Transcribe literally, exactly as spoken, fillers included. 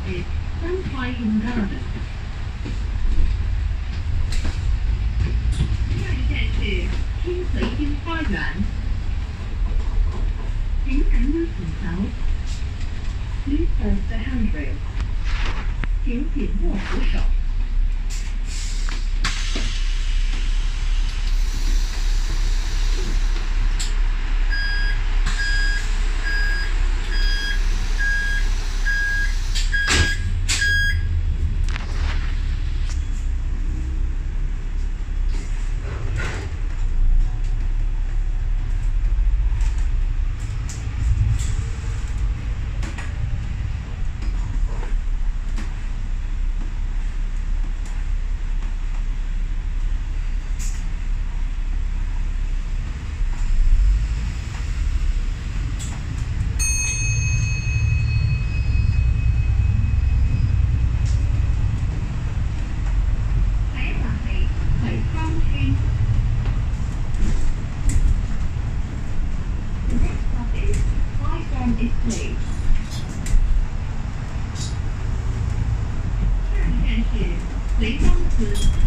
is Sunshine Garden。下一站是天水町花园。请感应扶手。Please hold the handrail。请紧握扶手。下一站是雷庄村。